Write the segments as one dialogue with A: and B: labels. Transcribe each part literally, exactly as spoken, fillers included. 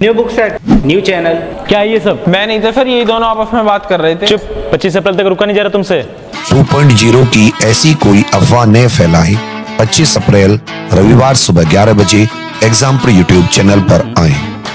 A: New book set, new channel.
B: क्या ये सब? मैं नहीं था सर, ये दोनों आपस में बात कर रहे थे। चुप, पच्चीस अप्रैल तक रुका नहीं जा रहा तुमसे।
C: टू पॉइंट ज़ीरो की ऐसी कोई अफवाह न फैलाई। पच्चीस अप्रैल रविवार सुबह ग्यारह बजे एग्जाम्पल यूट्यूब चैनल पर आए।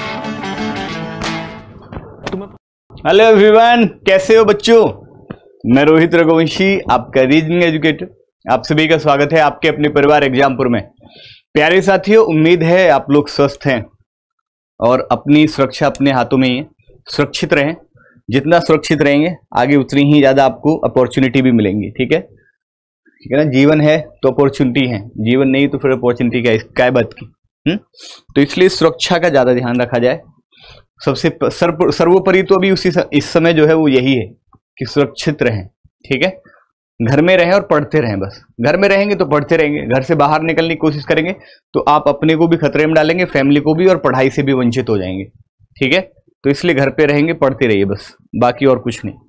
D: हेलो एवरीवन, कैसे हो बच्चों? मैं रोहित रघुवंशी, आपका रीजनिंग एजुकेटर। आप सभी का स्वागत है आपके अपने परिवार एग्जामपुर में। प्यारे साथियों, उम्मीद है आप लोग स्वस्थ हैं और अपनी सुरक्षा अपने हाथों में ही है। सुरक्षित रहें, जितना सुरक्षित रहेंगे आगे उतनी ही ज्यादा आपको अपॉर्चुनिटी भी मिलेंगी। ठीक है, ठीक है ना। जीवन है तो अपॉर्चुनिटी है, जीवन नहीं तो फिर अपॉर्चुनिटी क्या क्या बात की। हम्म तो इसलिए सुरक्षा का ज्यादा ध्यान रखा जाए। सबसे सर्व सर्वोपरि तो अभी उसी इस समय जो है वो यही है कि सुरक्षित रहें। ठीक है, घर में रहें और पढ़ते रहें। बस घर में रहेंगे तो पढ़ते रहेंगे, घर से बाहर निकलने की कोशिश करेंगे तो आप अपने को भी खतरे में डालेंगे, फैमिली को भी, और पढ़ाई से भी वंचित हो जाएंगे। ठीक है, तो इसलिए घर पे रहेंगे, पढ़ते रहिए बस, बाकी और कुछ नहीं।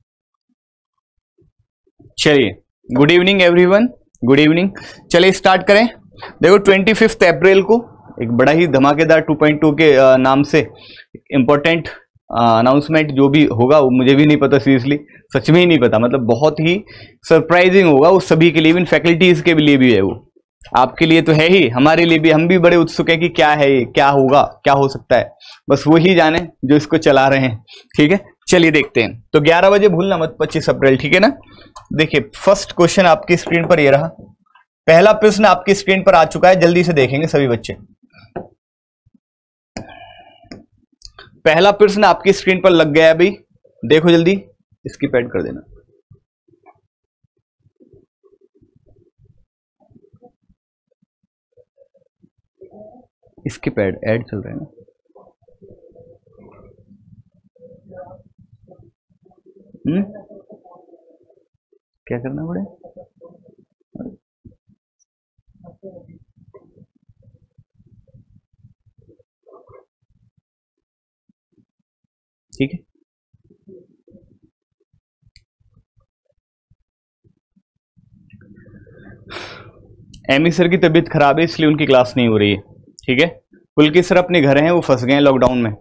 D: चलिए, good evening everyone, good evening. चलिए स्टार्ट करें। देखो, ट्वेंटी फिफ्थ अप्रैल को एक बड़ा ही धमाकेदार टू पॉइंट टू के नाम से इंपॉर्टेंट अनाउंसमेंट जो भी होगा वो मुझे भी नहीं पता, सीरियसली सच में ही नहीं पता। मतलब बहुत ही सरप्राइजिंग होगा वो सभी के लिए, इवन फैकल्टीज के लिए भी है वो। आपके लिए तो है ही, हमारे लिए भी, हम भी बड़े उत्सुक हैं कि क्या है ये, क्या होगा, क्या हो सकता है। बस वही जाने जो इसको चला रहे हैं। ठीक है, चलिए देखते हैं। तो ग्यारह बजे भूलना मत, पच्चीस अप्रैल। ठीक है ना। देखिए, फर्स्ट क्वेश्चन आपकी स्क्रीन पर ये रहा। पहला प्रश्न आपकी स्क्रीन पर आ चुका है, जल्दी से देखेंगे सभी बच्चे। पहला प्रश्न आपकी स्क्रीन पर लग गया है अभी, देखो जल्दी, इसकी पैड कर देना। इसके पैड ऐड चल रहे हैं ना। हम्म क्या करना पड़े? ठीक है, एमी सर की तबीयत खराब है इसलिए उनकी क्लास नहीं हो रही है। ठीक है, पुलकित सर अपने घर हैं, वो फंस गए हैं लॉकडाउन में।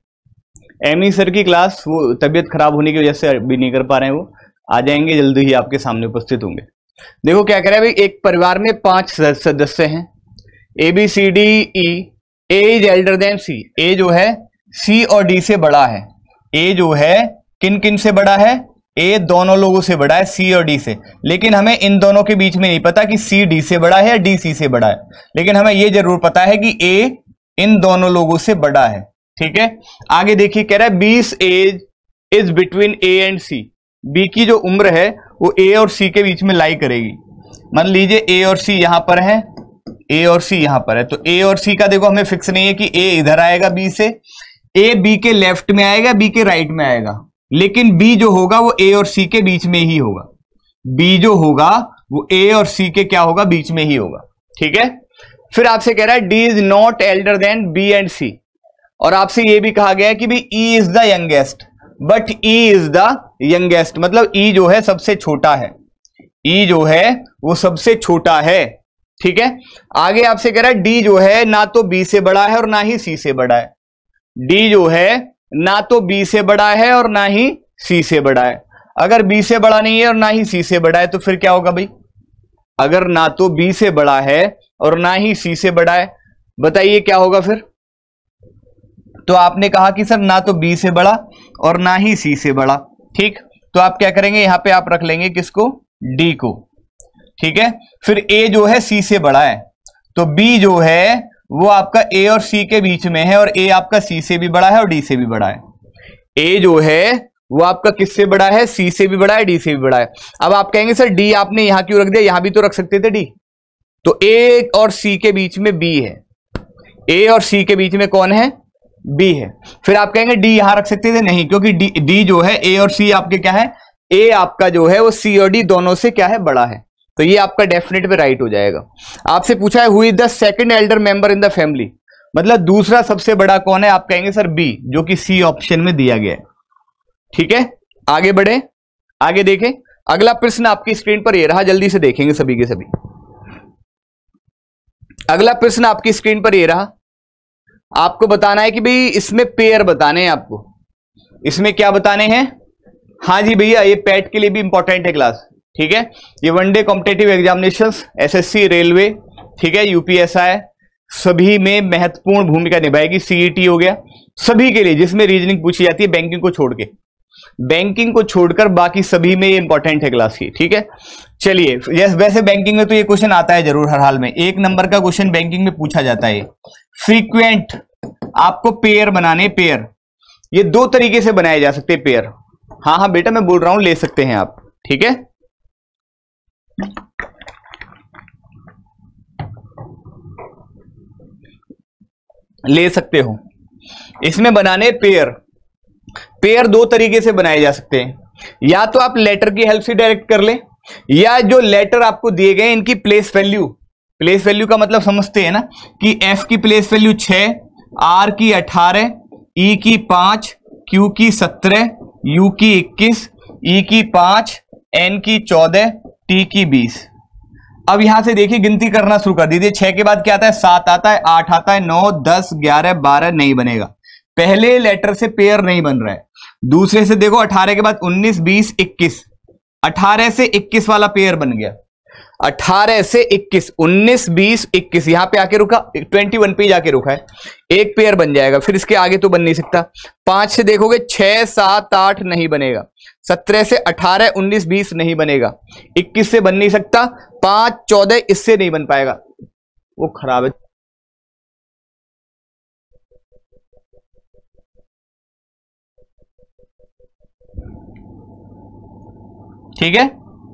D: एमी सर की क्लास वो तबीयत खराब होने की वजह से अभी नहीं कर पा रहे हैं, वो आ जाएंगे जल्दी ही, आपके सामने उपस्थित होंगे। देखो क्या कह रहा है भाई, एक परिवार में पांच सदस्य हैं, A B C D E. A is elder than C. A जो है सी और डी से बड़ा है। ए जो है किन किन से बड़ा है? ए दोनों लोगों से बड़ा है, सी और डी से। लेकिन हमें इन दोनों के बीच में नहीं पता कि सी डी से बड़ा है या डी सी से बड़ा है, लेकिन हमें यह जरूर पता है कि ए इन दोनों लोगों से बड़ा है। ठीक है, आगे देखिए, कह रहा है बीस age is between A and C. B की जो उम्र है वो ए और सी के बीच में लाई करेगी। मान लीजिए ए और सी यहां पर है, ए और सी यहां पर है, तो ए और सी का देखो हमें फिक्स नहीं है कि ए इधर आएगा बी से, ए बी के लेफ्ट में आएगा, बी के राइट में आएगा, लेकिन बी जो होगा वो ए और सी के बीच में ही होगा। बी जो होगा वो ए और सी के क्या होगा? बीच में ही होगा। ठीक है, फिर आपसे कह रहा है D is not elder than B and C, और आपसे ये भी कहा गया है कि भाई E is the youngest, but E is the youngest, मतलब ई जो है सबसे छोटा है। ई जो है वो सबसे छोटा है। ठीक है, आगे आपसे कह रहा है डी जो है ना तो बी से बड़ा है और ना ही सी से बड़ा है। डी जो है ना तो बी से बड़ा है और ना ही सी से बड़ा है। अगर बी से बड़ा नहीं है और ना ही सी से बड़ा है तो फिर क्या होगा भाई? अगर ना तो बी से बड़ा है और ना ही सी से बड़ा है, बताइए क्या होगा फिर? तो आपने कहा कि सर ना तो बी से बड़ा और ना ही सी से बड़ा। ठीक, तो आप क्या करेंगे, यहां पे आप रख लेंगे किसको? डी को। ठीक है, फिर ए जो है सी से बड़ा है, तो बी जो है वो आपका ए और सी के बीच में है, और ए आपका सी से भी बड़ा है और डी से भी बड़ा है। ए जो है वो आपका किससे बड़ा है? सी से भी बड़ा है, डी से भी बड़ा है। अब आप कहेंगे सर डी आपने यहां क्यों रख दिया, यहां भी तो रख सकते थे डी। तो ए और सी के बीच में बी है, ए और सी के बीच में कौन है? बी है। फिर आप कहेंगे डी यहां रख सकते थे, नहीं, क्योंकि डी डी जो है ए और सी आपके क्या है? ए आपका जो है वो सी और डी दोनों से क्या है? बड़ा है। तो ये आपका डेफिनेट पे राइट हो जाएगा। आपसे पूछा है who is the second elder member in the family, मतलब दूसरा सबसे बड़ा कौन है? आप कहेंगे सर बी, जो कि सी ऑप्शन में दिया गया है। ठीक है, आगे बढ़े, आगे देखें। अगला प्रश्न आपकी स्क्रीन पर ये रहा, जल्दी से देखेंगे सभी के सभी। अगला प्रश्न आपकी स्क्रीन पर ये रहा, आपको बताना है कि भाई इसमें पेयर बताने हैं आपको, इसमें क्या बताने हैं। हाँ जी भैया, ये पैट के लिए भी इंपॉर्टेंट है क्लास, ठीक है। ये one day competitive examinations, SSC, railway, ठीक है, यूपीएसआई, सभी में महत्वपूर्ण भूमिका निभाएगी। सीईटी हो गया, सभी के लिए जिसमें रीजनिंग पूछी जाती है, बैंकिंग को छोड़ के, बैंकिंग को छोड़कर बाकी सभी में ये इंपॉर्टेंट है क्लास की, ठीक है। चलिए, यस, वैसे बैंकिंग में तो ये क्वेश्चन आता है जरूर, हर हाल में एक नंबर का क्वेश्चन बैंकिंग में पूछा जाता है। फ्रीक्वेंट आपको पेयर बनाने, पेयर ये दो तरीके से बनाए जा सकते हैं पेयर। हाँ हाँ बेटा, मैं बोल रहा हूं ले सकते हैं आप, ठीक है। ले सकते हो, इसमें बनाने पेयर। पेयर दो तरीके से बनाए जा सकते हैं, या तो आप लेटर की हेल्प से डायरेक्ट कर ले, या जो लेटर आपको दिए गए इनकी प्लेस वैल्यू, प्लेस वैल्यू का मतलब समझते हैं ना कि एफ की प्लेस वैल्यू छह, आर की अठारह, ई की पांच, क्यू की सत्रह, यू की इक्कीस, ई की पांच, एन की चौदह, टी की बीस। अब यहां से देखिए गिनती करना शुरू कर दीजिए। छह के बाद क्या आता है, सात आता है, आठ आता है, नौ, दस, ग्यारह, बारह, नहीं बनेगा, पहले लेटर से पेयर नहीं बन रहा है। दूसरे से देखो, अठारह के बाद उन्नीस, बीस, इक्कीस, अठारह से इक्कीस वाला पेयर बन गया। अठारह से इक्कीस, उन्नीस, बीस, इक्कीस, यहां पे आके रुका, इक्कीस पे जाके रुका है, एक पेयर बन जाएगा, फिर इसके आगे तो बन नहीं सकता। पांच से देखोगे, छह, सात, आठ नहीं बनेगा, सत्रह से अठारह, उन्नीस, बीस नहीं बनेगा, इक्कीस से बन नहीं सकता, पांच, चौदह इससे नहीं बन पाएगा, वो खराब है। ठीक है,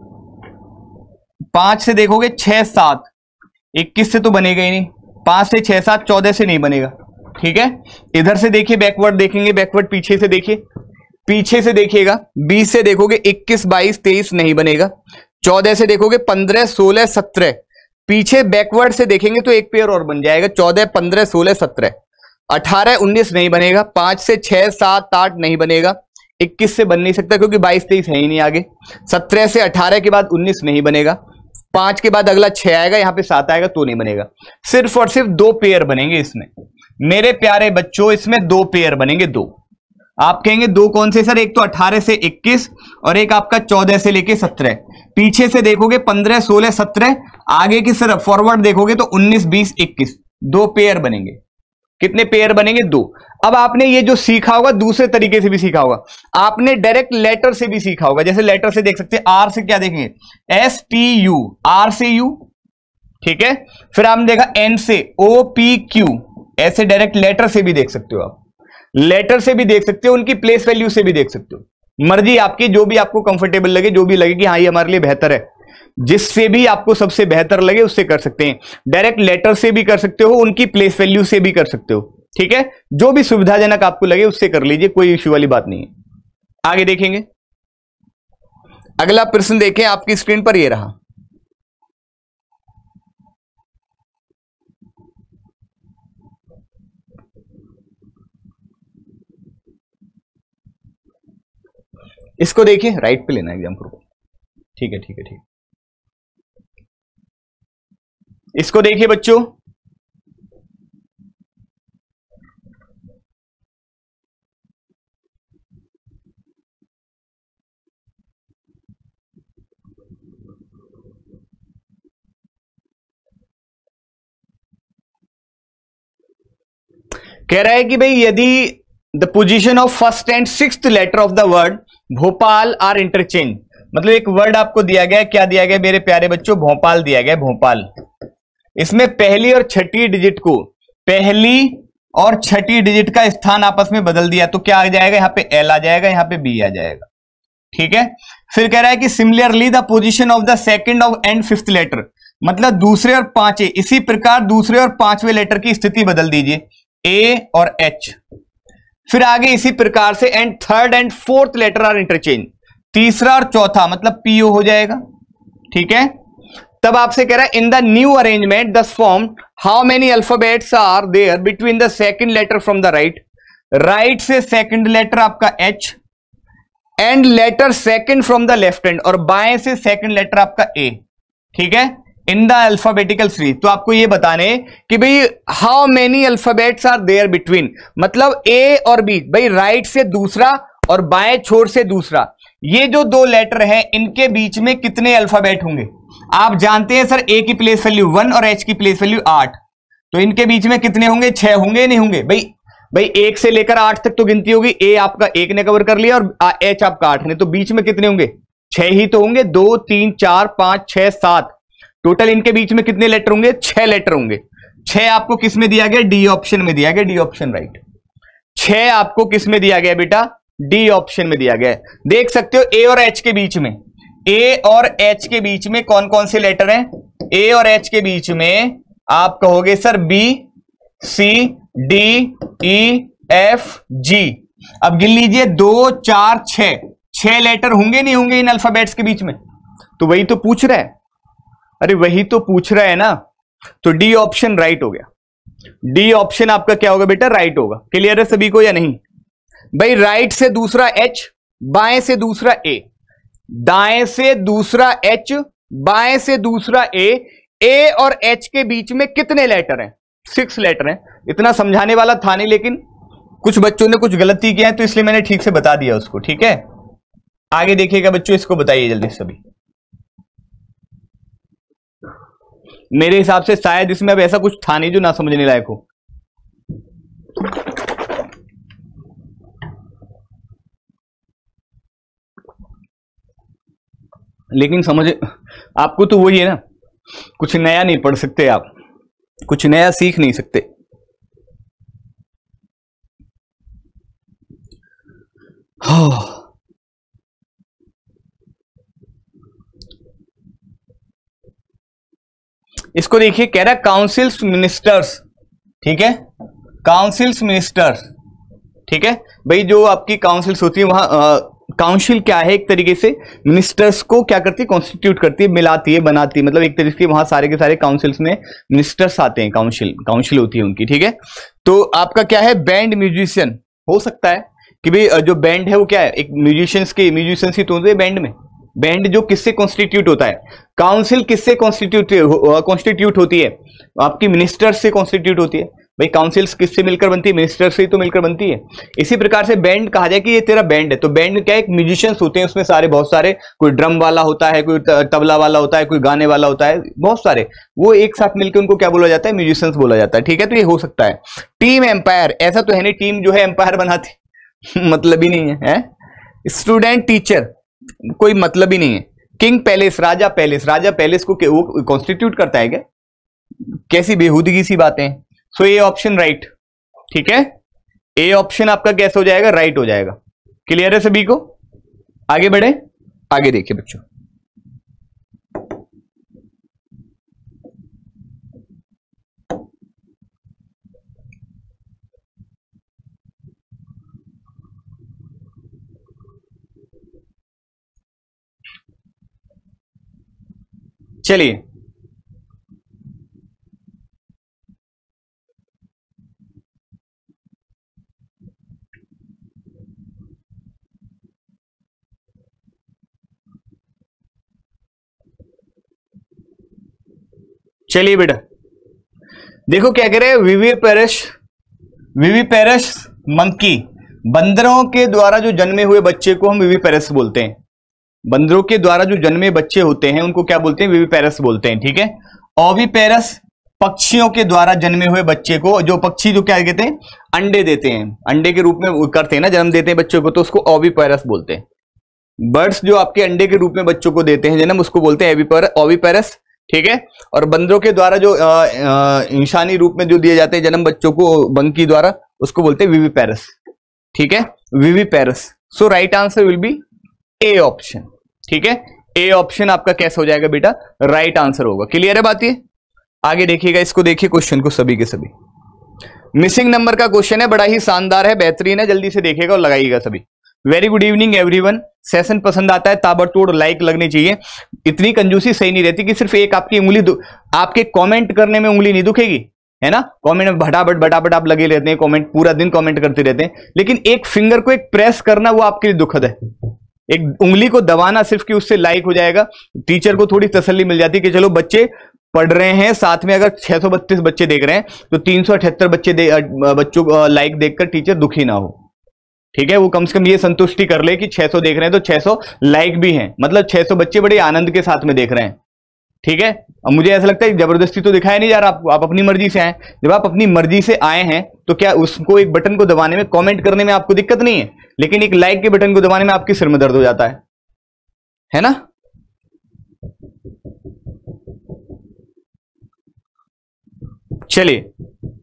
D: पांच से देखोगे, छह, सात, इक्कीस से तो बनेगा ही नहीं, पांच से छह, सात, चौदह से नहीं बनेगा, ठीक है। इधर से देखिए, बैकवर्ड देखेंगे, बैकवर्ड पीछे से देखिए, पीछे से देखिएगा, बीस से देखोगे, इक्कीस, बाईस, तेईस नहीं बनेगा, चौदह से देखोगे, पंद्रह, सोलह, सत्रह, पीछे बैकवर्ड से देखेंगे तो एक पेयर और बन जाएगा, चौदह, पंद्रह, सोलह, सत्रह, अठारह, उन्नीस नहीं बनेगा, पांच से छह, सात, आठ नहीं बनेगा, इक्कीस से बन नहीं सकता क्योंकि बाईस, तेईस है ही नहीं आगे, सत्रह से अठारह के बाद उन्नीस नहीं बनेगा, पांच के बाद अगला छह आएगा, यहां पे सात आएगा तो नहीं बनेगा। सिर्फ और सिर्फ दो पेयर बनेंगे इसमें, मेरे प्यारे बच्चों, इसमें दो पेयर बनेंगे, दो। आप कहेंगे दो कौन से सर, एक तो अठारह से इक्कीस और एक आपका चौदह से लेके सत्रह। पीछे से देखोगे पंद्रह, सोलह, सत्रह, आगे की तरफ फॉरवर्ड देखोगे तो उन्नीस, बीस, इक्कीस, दो पेयर बनेंगे। कितने पेयर बनेंगे, दो। अब आपने ये जो सीखा होगा दूसरे तरीके से भी सीखा होगा, आपने डायरेक्ट लेटर से भी सीखा होगा। जैसे लेटर से देख सकते हैं, आर से क्या देखेंगे, एस टी यू, आर से यू, ठीक है। फिर आपने देखा एन से ओ पी क्यू, ऐसे डायरेक्ट लेटर से भी देख सकते हो आप, लेटर से भी देख सकते हो, उनकी प्लेस वैल्यू से भी देख सकते हो, मर्जी आपकी, जो भी आपको कंफर्टेबल लगे, जो भी लगे कि हाँ ये हमारे लिए बेहतर है, जिससे भी आपको सबसे बेहतर लगे उससे कर सकते हैं। डायरेक्ट लेटर से भी कर सकते हो, उनकी प्लेस वैल्यू से भी कर सकते हो, ठीक है। जो भी सुविधाजनक आपको लगे उससे कर लीजिए, कोई इश्यू वाली बात नहीं है। आगे देखेंगे, अगला प्रश्न देखें, आपकी स्क्रीन पर ये रहा। इसको देखिए, राइट पे लेना एग्जाम्पल को, ठीक है ठीक है ठीक। इसको देखिए बच्चों, कह रहा है कि भाई यदि the position of first and sixth letter of the word Bhopal are interchange, मतलब एक वर्ड आपको दिया गया, क्या दिया गया मेरे प्यारे बच्चों, भोपाल दिया गया, भोपाल। इसमें पहली और छठी डिजिट को, पहली और छठी डिजिट का स्थान आपस में बदल दिया तो क्या आ जाएगा, यहां पे एल आ जाएगा, यहां पे बी आ जाएगा, ठीक है। फिर कह रहा है कि similarly the position of the second of and fifth letter, मतलब दूसरे और पांचवें, इसी प्रकार दूसरे और पांचवें लेटर की स्थिति बदल दीजिए, ए और एच। फिर आगे इसी प्रकार से and third and fourth letter are interchange, तीसरा और चौथा मतलब पीओ हो जाएगा, ठीक है। तब आपसे कह रहा है in the new arrangement thus form how many alphabets are there between the second letter from the right, right से सेकंड लेटर आपका H and letter second from the left hand, और बाएं से सेकंड लेटर आपका A, ठीक है। In the alphabetical tree. तो आपको ये बताने कि भाई how many alphabets are there between, मतलब ए और बी, भाई राइट से दूसरा और बाएं छोर से दूसरा, ये जो दो लेटर हैं इनके बीच में कितने अल्फाबेट होंगे। आप जानते हैं सर ए की प्लेस वैल्यू वन और एच की प्लेस वैल्यू आठ, तो इनके बीच में कितने होंगे, छह होंगे नहीं होंगे। भाई भाई एक से लेकर आठ तक तो गिनती होगी, ए आपका एक ने कवर कर लिया और एच आपका आठ ने, तो बीच में कितने होंगे, छह ही तो होंगे। दो तीन चार पांच छह सात, टोटल इनके बीच में कितने लेटर होंगे, छह लेटर होंगे। छह आपको किस में दिया गया, डी ऑप्शन में दिया गया, डी ऑप्शन राइट। छह आपको किस में दिया गया बेटा, डी ऑप्शन में दिया गया। देख सकते हो ए और एच के बीच में, ए और एच के बीच में कौन कौन से लेटर हैं, ए और एच के बीच में आप कहोगे sir B C D E F G. अब गिन लीजिए दो चार छह, छह लेटर होंगे नहीं होंगे इन अल्फाबेट्स के बीच में, तो वही तो पूछ रहा है, अरे वही तो पूछ रहा है ना। तो डी ऑप्शन राइट हो गया, डी ऑप्शन आपका क्या होगा बेटा, राइट होगा। क्लियर है सभी को या नहीं। भाई राइट से दूसरा एच, बाएं से दूसरा ए, दाएं से दूसरा एच, बाएं से दूसरा ए, ए और एच के बीच में कितने लेटर हैं, सिक्स लेटर हैं। इतना समझाने वाला था नहीं, लेकिन कुछ बच्चों ने कुछ गलती किया है तो इसलिए मैंने ठीक से बता दिया उसको, ठीक है। आगे देखिएगा बच्चों, इसको बताइए जल्दी सभी। मेरे हिसाब से शायद इसमें अब ऐसा कुछ था नहीं जो ना समझने लायक हो। लेकिन समझ आपको तो वही है ना, कुछ नया नहीं पढ़ सकते आप, कुछ नया सीख नहीं सकते। इसको देखिए, कह रहा है काउंसिल्स मिनिस्टर्स, ठीक है, काउंसिल्स मिनिस्टर्स, ठीक है। भाई जो आपकी काउंसिल्स होती है वहां काउंसिल क्या है, एक तरीके से मिनिस्टर्स को क्या करती है, कॉन्स्टिट्यूट करती है, मिलाती है, बनाती है, मतलब एक तरीके से वहां सारे के सारे काउंसिल्स में मिनिस्टर्स आते हैं, काउंसिल काउंसिल होती है उनकी, ठीक है। तो आपका क्या है, बैंड म्यूजिशियन हो सकता है कि भाई जो बैंड है वो क्या है, एक म्यूजिशियंस के म्यूजिशियंस ही तो होते हैं बैंड में। बैंड जो किससे कॉन्स्टिट्यूट होता है, काउंसिल किससे कॉन्स्टिट्यूट कॉन्स्टिट्यूट होती है, आपकी मिनिस्टर्स से कॉन्स्टिट्यूट होती है। भाई काउंसिल्स किससे मिलकर बनती है, मिनिस्टर से ही तो मिलकर बनती है। इसी प्रकार से बैंड कहा जाए कि ये तेरा बैंड है, तो बैंड क्या है, एक म्यूजिशियंस होते हैं उसमें सारे, बहुत सारे, कोई ड्रम वाला होता है, कोई तबला वाला होता है, कोई गाने वाला होता है, बहुत सारे, वो एक साथ मिलकर उनको क्या बोला जाता है, म्यूजिशियंस बोला जाता है, ठीक है। तो ये हो सकता है। टीम एम्पायर, ऐसा तो है नहीं टीम जो है एम्पायर बनाती मतलब ही नहीं है, है? स्टूडेंट टीचर, कोई मतलब ही नहीं है। किंग पैलेस, राजा पैलेस, राजा पैलेस को वो कॉन्स्टिट्यूट करता है क्या, कैसी बेहूदगी सी बातें। सो ए ऑप्शन राइट, ठीक है, ए ऑप्शन आपका कैसे हो जाएगा, राइट हो जाएगा। क्लियर है सभी को। आगे बढ़े, आगे देखिए बच्चों, चलिए चलिए बेटा, देखो क्या कह रहे हैं, विविपेरस विविपेरस मंकी, बंदरों के द्वारा जो जन्मे हुए बच्चे को हम विविपेरस बोलते हैं। बंदरों के द्वारा जो जन्मे बच्चे होते हैं उनको क्या बोलते हैं, विविपेरस बोलते हैं, ठीक है। ओविपेरस, पक्षियों के द्वारा जन्मे हुए बच्चे को, जो पक्षी जो क्या कहते हैं, अंडे देते हैं, अंडे के रूप में करते हैं ना, जन्म देते हैं बच्चों को, तो उसको ओविपेरस बोलते हैं। बर्ड्स जो आपके अंडे के रूप में बच्चों को देते हैं जन्म, उसको बोलते हैं ओविपेरस, ठीक है। और बंदरों के द्वारा जो इंसानी रूप में जो दिए जाते हैं जन्म बच्चों को मंकी द्वारा, उसको बोलते हैं विविपेरस, ठीक है, viviparous. So right answer will be A option, ठीक है। ए ऑप्शन आपका कैसे हो जाएगा बेटा, राइट आंसर होगा। क्लियर है बात ये। आगे देखिएगा, इसको देखिए क्वेश्चन को सभी के सभी। मिसिंग नंबर का क्वेश्चन है, बड़ा ही शानदार है, बेहतरीन है, जल्दी से देखिएगा और लगाइएगा सभी। Very good evening everyone. Session पसंद आता है ताबड़तोड़ लाइक लगनी चाहिए। इतनी कंजूसी सही नहीं रहती कि सिर्फ एक आपकी उंगली, आपके कमेंट करने में उंगली नहीं दुखेगी, है ना। कमेंट में भटाभट भटाभट आप लगे रहते हैं, कमेंट पूरा दिन कमेंट करते रहते हैं, लेकिन एक फिंगर को एक प्रेस करना वो आपके लिए दुखद है। एक उंगली को दबाना सिर्फ कि उससे लाइक हो जाएगा, टीचर को थोड़ी तसल्ली मिल जाती है कि चलो बच्चे पढ़ रहे हैं, साथ में अगर छह सौ बत्तीस बच्चे देख रहे हैं तो तीन सौ अठहत्तर बच्चे दे, बच्चों को लाइक देखकर टीचर दुखी ना हो। ठीक है, वो कम से कम ये संतुष्टि कर ले कि छह सौ देख रहे हैं तो छह सौ लाइक भी हैं, मतलब छह सौ बच्चे बड़े आनंद के साथ में देख रहे हैं। ठीक है, अब मुझे ऐसा लगता है जबरदस्ती तो दिखाया नहीं जा रहा आपको, आप अपनी मर्जी से आए। जब आप अपनी मर्जी से आए हैं तो क्या उसको एक बटन को दबाने में, कमेंट करने में आपको दिक्कत नहीं है, लेकिन एक लाइक के बटन को दबाने में आपके सिर में दर्द हो जाता है, है ना? चलिए,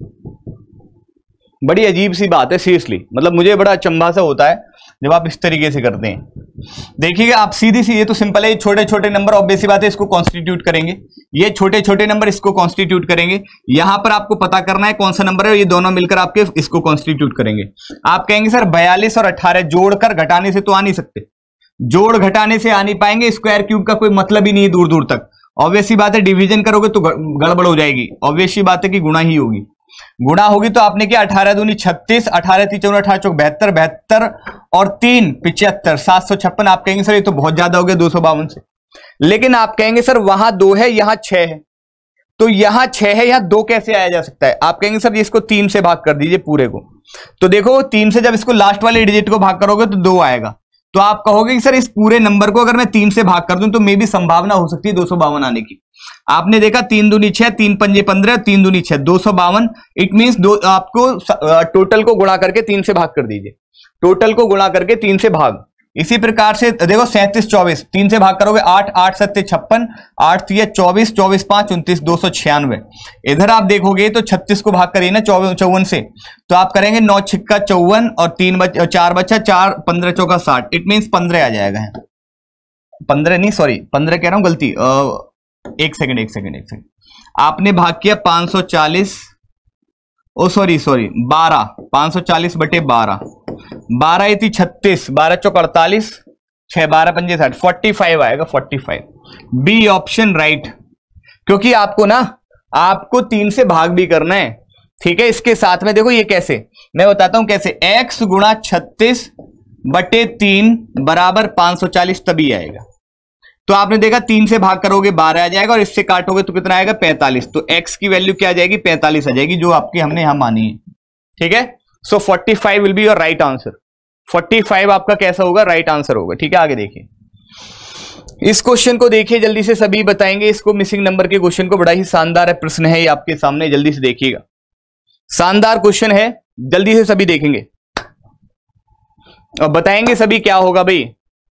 D: बड़ी अजीब सी बात है सीरियसली, मतलब मुझे बड़ा अचंभा सा होता है जब आप इस तरीके से करते हैं। देखिएगा आप सीधी सी, ये तो सिंपल है, छोटे छोटे नंबर ऑब्वियस सी बात है इसको कॉन्स्टिट्यूट करेंगे, ये छोटे छोटे नंबर इसको कॉन्स्टिट्यूट करेंगे। यहां पर आपको पता करना है कौन सा नंबर है, ये दोनों मिलकर आपके इसको कॉन्स्टिट्यूट करेंगे। आप कहेंगे सर बयालीस और अट्ठारह जोड़कर घटाने से तो आ नहीं सकते, जोड़ घटाने से आ नहीं पाएंगे, स्क्वायर क्यूब का कोई मतलब ही नहीं है दूर दूर तक। ऑब्वियस सी बात है डिवीजन करोगे तो गड़बड़ हो जाएगी, ऑब्वियस सी बात है कि गुणा ही होगी, गुणा होगी तो आपने क्या अठारह दूनी छत्तीस, अठारह तीन चौवन अठारह चौक बहत्तर, बहत्तर और तीन पिचहत्तर, सात सौ छप्पन। आप कहेंगे सर ये तो बहुत ज्यादा हो गया दो सौ बावन से, लेकिन आप कहेंगे सर वहां दो है यहां छह है, तो यहां छह है यहां दो कैसे आया जा सकता है? आप कहेंगे सर इसको तीन से भाग कर दीजिए पूरे को, तो देखो तीन से जब इसको लास्ट वाले डिजिट को भाग करोगे तो दो आएगा, तो आप कहोगे कि सर इस पूरे नंबर को अगर मैं तीन से भाग कर दूं तो मे भी संभावना हो सकती है दो सौ बावन आने की। आपने देखा तीन दूनी छह, तीन पंजे पंद्रह, तीन दूनी छह, दो सौ बावन। इट मींस दो, आपको टोटल को गुणा करके तीन से भाग कर दीजिए, टोटल को गुणा करके तीन से भाग। इसी प्रकार से देखो सैंतीस चौबीस, तीन से भाग करोगे आठ, आठ सत्ते छप्पन, आठ तीय चौबीस, चौबीस पांच उनतीस, दो सौ छियानवे। इधर आप देखोगे तो छत्तीस को भाग करिए ना चौवन से, तो आप करेंगे नौ छिक्का चौवन और तीन बच, चार बच्चा चार, पंद्रह चौका साठ। इट मींस पंद्रह आ जाएगा, पंद्रह नहीं सॉरी पंद्रह कह रहा हूं गलती, आ, एक सेकंड एक सेकंड एक सेकंड आपने भाग किया पांच सौ चालीस, ओ सॉरी सॉरी बारह, पांच सौ चालीस बटे बारह, बारह थी छत्तीस, बारह चौक अड़तालीस, छह बारह पंजे साठ, फोर्टी फाइव आएगा, forty five. B option right, क्योंकि आपको ना आपको तीन से भाग भी करना है। ठीक है, इसके साथ में देखो ये कैसे, मैं बताता हूं कैसे, x गुणा छत्तीस बटे तीन बराबर पांच सौ चालीस तभी आएगा। तो आपने देखा तीन से भाग करोगे बारह आ जाएगा और इससे काटोगे तो कितना आएगा पैंतालीस, तो x की वैल्यू क्या आ जाएगी पैंतालीस आ जाएगी, जो आपकी हमने यहां मानी है। ठीक है, so forty five will be your right answer, forty five आपका कैसा होगा राइट आंसर होगा। ठीक है, आगे देखिए इस क्वेश्चन को, देखिए जल्दी से सभी बताएंगे इसको, मिसिंग नंबर के क्वेश्चन को, बड़ा ही शानदार प्रश्न है ये आपके सामने, जल्दी से देखिएगा, शानदार क्वेश्चन है, जल्दी से सभी देखेंगे और बताएंगे सभी क्या होगा भाई।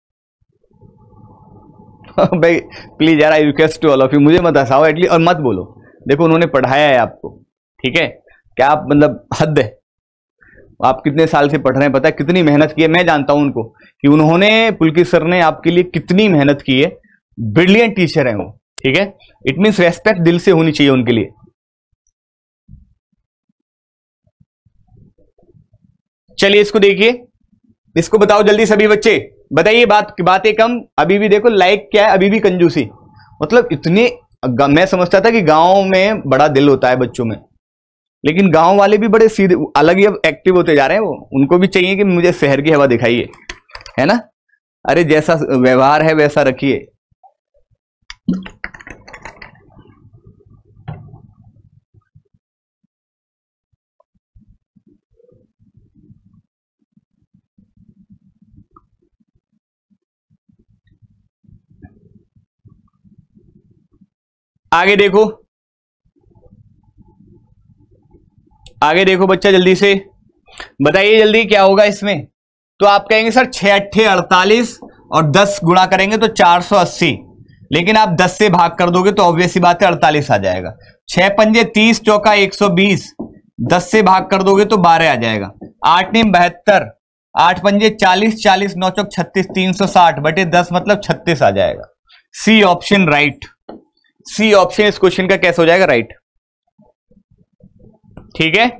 D: भाई प्लीज यार I request to all of you, मुझे मत हंसाओ एटलीस्ट, और मत बोलो, देखो उन्होंने पढ़ाया है आपको, ठीक है, क्या आप मतलब हद है, आप कितने साल से पढ़ रहे हैं, पता है कितनी मेहनत की है, मैं जानता हूं उनको कि उन्होंने, पुलकित सर ने आपके लिए कितनी मेहनत की है, ब्रिलियंट टीचर है वो। ठीक है, इट मीन्स रेस्पेक्ट दिल से होनी चाहिए उनके लिए। चलिए इसको देखिए, इसको बताओ जल्दी सभी बच्चे बताइए, बात बातें कम, अभी भी देखो लाइक क्या है, अभी भी कंजूसी, मतलब इतने, मैं समझता था कि गांव में बड़ा दिल होता है बच्चों में, लेकिन गांव वाले भी बड़े सीधे अलग ही अब एक्टिव होते जा रहे हैं, वो उनको भी चाहिए कि मुझे शहर की हवा दिखाइए, है ना? अरे जैसा व्यवहार है वैसा रखिए। आगे देखो, आगे देखो बच्चा, जल्दी से बताइए जल्दी क्या होगा इसमें। तो आप कहेंगे सर छह अट्ठे अड़तालीस और दस गुणा करेंगे तो चार सौ अस्सी, लेकिन आप दस से भाग कर दोगे तो ऑब्वियस सी बात है अड़तालीस आ जाएगा। छह पंजे तीस, चौका एक सौ बीस, दस से भाग कर दोगे तो बारह आ जाएगा। आठ नीम बहत्तर, आठ पंजे चालीस, चालीस नौ चौक छत्तीस, तीन सौ साठ बटे दस मतलब छत्तीस आ जाएगा। C option right, C option इस क्वेश्चन का कैसे हो जाएगा राइट। ठीक है,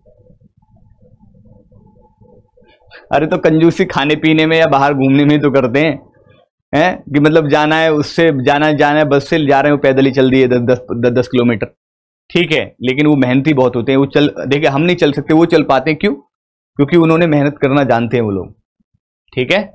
D: अरे तो कंजूसी खाने पीने में या बाहर घूमने में तो करते हैं, हैं कि मतलब जाना है, उससे जाना जाना है, बस से जा रहे हो, पैदल ही चल दिए दस दस दस दस किलोमीटर, ठीक है, लेकिन वो मेहनती बहुत होते हैं, वो चल, देखिए हम नहीं चल सकते, वो चल पाते हैं, क्यों? क्योंकि उन्होंने मेहनत करना जानते हैं वो लोग। ठीक है,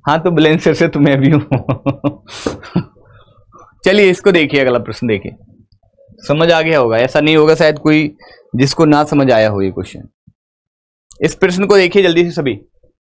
D: हाँ तो बैलेंसर से तो मैं भी हूं। चलिए इसको देखिए, अगला प्रश्न देखिए, समझ आ गया होगा, ऐसा नहीं होगा शायद कोई जिसको ना समझ आया हो ये क्वेश्चन। इस प्रश्न को देखिए जल्दी से सभी।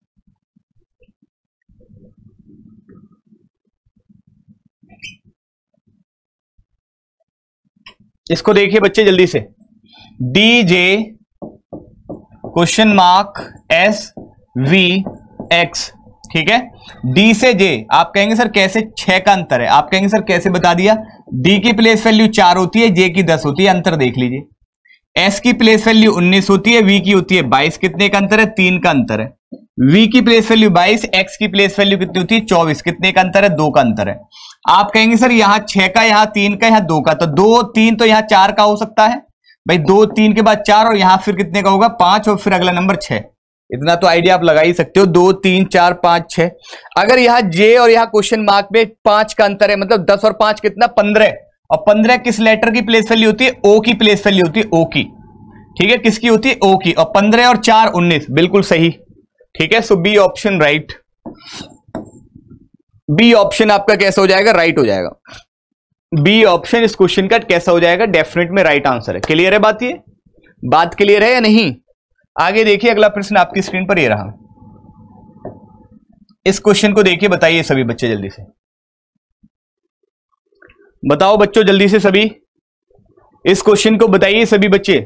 D: इसको देखिए बच्चे जल्दी से। D J question mark S V X, ठीक है। डी से जे आप कहेंगे सर कैसे, छह का अंतर है। आप कहेंगे सर कैसे, बता दिया। डी की प्लेस वैल्यू चार होती है, जे की दस होती है, अंतर देख लीजिए। एस की प्लेस वैल्यू उन्नीस होती है, वी की होती है बाईस, कितने का अंतर है, तीन का अंतर है। वी की प्लेस वैल्यू बाईस, एक्स की प्लेस वैल्यू कितनी होती है, चौबीस, कितने का अंतर है, दो का अंतर है। आप कहेंगे सर यहां छह का, यहां तीन का, यहां दो का, तो दो तीन तो यहां चार का हो सकता है भाई, दो तीन के बाद चार, और यहां फिर कितने का होगा, पांच, और फिर अगला नंबर छह। इतना तो आइडिया आप लगा ही सकते हो, दो तीन चार पांच छह। अगर यहां जे और यहां क्वेश्चन मार्क में पांच का अंतर है, मतलब दस और पांच कितना, पंद्रह, और पंद्रह किस लेटर की प्लेस वैल्यू होती है, ओ की प्लेस वैल्यू होती है, ओ की, ठीक है, किसकी होती है, ओ की, और पंद्रह और चार उन्नीस, बिल्कुल सही, ठीक है। So B option right, B option आपका कैसा हो जाएगा, राइट हो जाएगा। बी ऑप्शन इस क्वेश्चन का कैसा हो जाएगा, डेफिनेट में राइट आंसर है। क्लियर है बात, ये बात क्लियर है या नहीं। आगे देखिए अगला प्रश्न आपकी स्क्रीन पर ये रहा। इस क्वेश्चन को देखिए, बताइए सभी बच्चे जल्दी से, बताओ बच्चों जल्दी से सभी, इस क्वेश्चन को बताइए सभी बच्चे।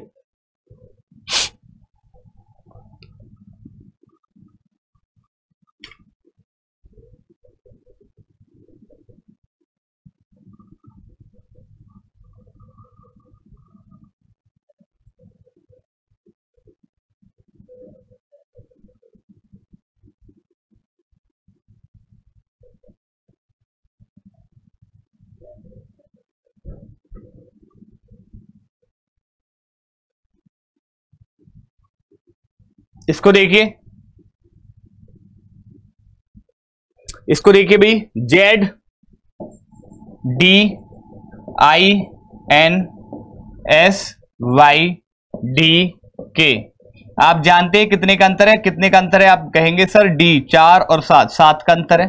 D: इसको देखिए, इसको देखिए भाई, Z D I N S Y D K, आप जानते हैं कितने का अंतर है, कितने का अंतर है, आप कहेंगे सर डी चार और सात, सात का अंतर है।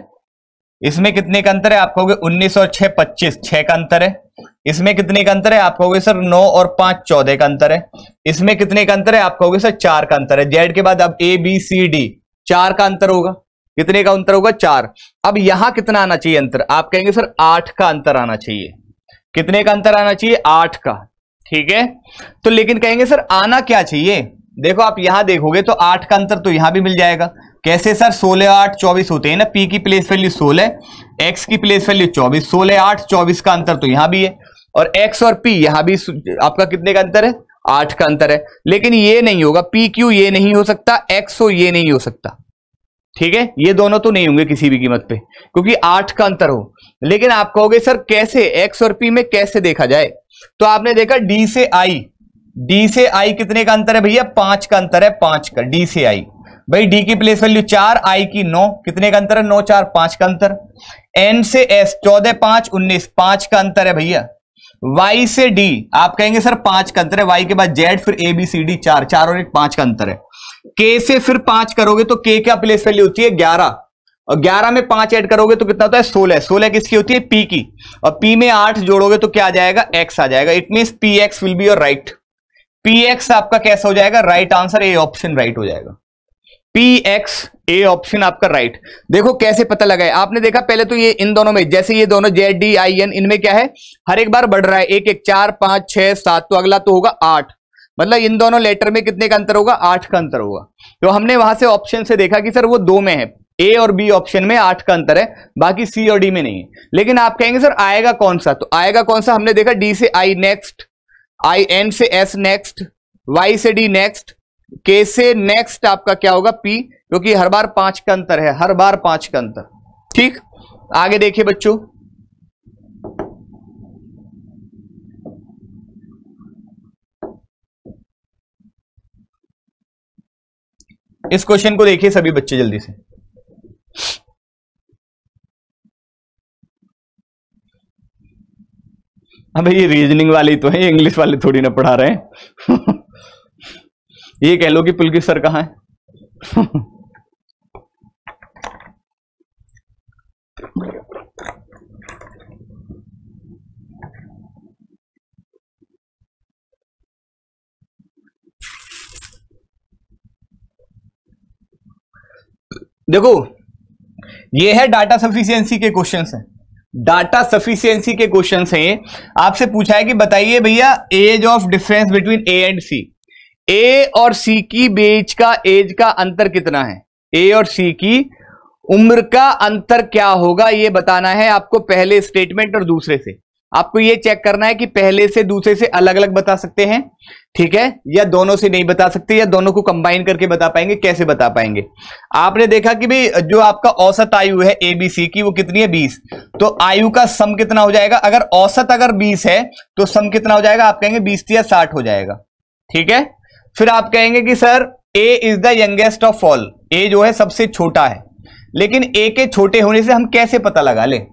D: इसमें कितने का अंतर है, आप कहोगे उन्नीस और छह पच्चीस, छह का अंतर है। इसमें कितने का अंतर है, आप कहोगे सर नौ और पांच चौदह का अंतर है। इसमें कितने का अंतर है, आप कहोगे सर चार का अंतर है। जेड के बाद अब ए बी सी डी, चार का अंतर होगा, कितने का अंतर होगा, चार। अब यहां कितना आना चाहिए अंतर, आप कहेंगे सर आठ का अंतर आना चाहिए। कितने का अंतर आना चाहिए, आठ का, ठीक है। तो लेकिन कहेंगे सर आना क्या चाहिए, देखो आप यहां देखोगे तो आठ का अंतर तो यहां भी मिल जाएगा। कैसे सर, सोलह आठ चौबीस होते हैं ना, पी की प्लेस वैल्यू सोलह, एक्स की प्लेस वैल्यू चौबीस, सोलह आठ चौबीस का अंतर तो यहां भी है, और एक्स और पी यहां भी आपका कितने का अंतर है, आठ का अंतर है। लेकिन ये नहीं होगा, पी क्यू ये नहीं हो सकता, एक्स ओ ये नहीं हो सकता, ठीक है, ये दोनों तो नहीं होंगे किसी भी कीमत पे, क्योंकि आठ का अंतर हो। लेकिन आप कहोगे सर कैसे, एक्स और पी में कैसे देखा जाए, तो आपने देखा डी से आई, डी से आई कितने का अंतर है भैया, पांच का अंतर है, पांच का, डी से आई भाई, डी की प्लेस वैल्यू चार, आई की नौ, कितने का अंतर है, नौ चार पांच का अंतर। एन से एस चौदह पांच उन्नीस, पांच का अंतर है भैया। वाई से डी आप कहेंगे सर पांच का अंतर है, वाई के बाद जेड, फिर ए बी सी डी, चार, चार और एक पांच का अंतर है। के से फिर पांच करोगे तो के का प्लेस वैल्यू होती है ग्यारह, और ग्यारह में पांच ऐड करोगे तो कितना होता है, सोलह, सोलह किसकी होती है, पी की, और पी में आठ जोड़ोगे तो क्या आ जाएगा, एक्स आ जाएगा। It means P X will be your right, P X आपका कैसा हो जाएगा, right answer, A option right हो जाएगा। पी एक्स ए ऑप्शन आपका राइट। देखो कैसे पता लगा है, आपने देखा पहले तो ये इन दोनों में, जैसे ये दोनों जेड डी आई एन, इनमें क्या है, हर एक बार बढ़ रहा है, एक एक चार पांच छह सात, तो अगला तो होगा आठ, मतलब इन दोनों लेटर में कितने का अंतर होगा, आठ का अंतर होगा। तो हमने वहां से ऑप्शन से देखा कि सर वो दो में है, ए और बी ऑप्शन में आठ का अंतर है, बाकी सी और डी में नहीं है। लेकिन आप कहेंगे सर आएगा कौन सा, तो आएगा कौन सा, हमने देखा डी से आई नेक्स्ट, आई एन से एस नेक्स्ट, वाई से डी नेक्स्ट, के से नेक्स्ट आपका क्या होगा, पी, क्योंकि हर बार पांच का अंतर है, हर बार पांच का अंतर, ठीक। आगे देखिए बच्चों, इस क्वेश्चन को देखिए सभी बच्चे जल्दी से। अब ये रीजनिंग वाले तो है, इंग्लिश वाले थोड़ी ना पढ़ा रहे हैं। ये कह लो कि पुलकित सर कहां है। देखो ये है डाटा सफिशिएंसी के क्वेश्चंस हैं, डाटा सफिशिएंसी के क्वेश्चंस हैं। आपसे पूछा है कि बताइए भैया age of difference between A and C, A और सी की बीच का एज का अंतर कितना है, ए और सी की उम्र का अंतर क्या होगा, ये बताना है आपको पहले स्टेटमेंट और दूसरे से। आपको ये चेक करना है कि पहले से दूसरे से अलग अलग बता सकते हैं, ठीक है, या दोनों से नहीं बता सकते, या दोनों को कंबाइन करके बता पाएंगे, कैसे बता पाएंगे। आपने देखा कि भाई जो आपका औसत आयु है ए बी सी की वो कितनी है, बीस, तो आयु का सम कितना हो जाएगा, अगर औसत अगर बीस है तो सम कितना हो जाएगा, आप कहेंगे बीस या साठ हो जाएगा, ठीक है। फिर आप कहेंगे कि sir A is the youngest of all, A जो है सबसे छोटा है, लेकिन ए के छोटे होने से हम कैसे पता लगा ले,